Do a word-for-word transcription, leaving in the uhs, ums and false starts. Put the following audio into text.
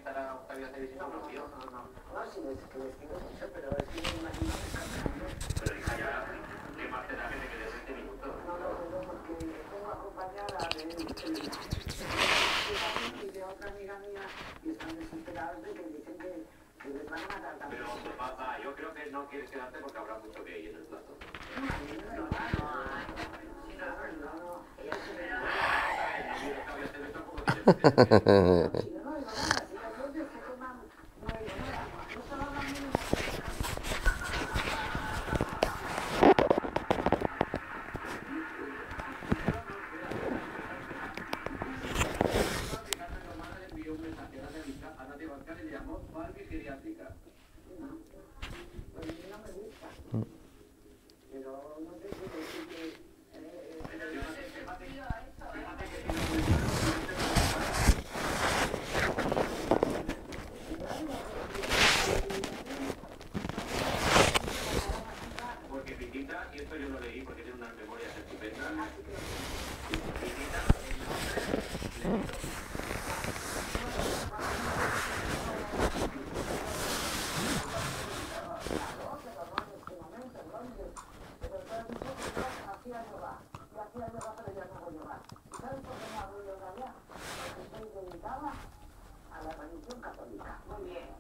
entrevistar a Octavio Cedis y no, no, no, no, no, sí, es que les quiero mucho, pero es que me imagino que está haciendo. Pero hija, ya, ¿qué más te da que te quedes veinte minutos? No, no, no, porque tengo acompañada de él y de otra amiga mía y están desesperados de que dicen que, que les van a matar también. Pero, papá, yo creo que no quieres quedarte porque habrá mucho que hay en el plato. No, a mí me da igual. No, no, no. Ella se ve. Octavio Cedis tampoco tienes que quedarte. Si yo no digo nada, si ellos es que toman, no digo nada. No solo la mínima. Pues a mí no me gusta. Pero no te quiero decir que... Eh, Porque Pitita, y esto yo lo leí porque tiene unas memorias estupendas. a la religión católica. Muy bien.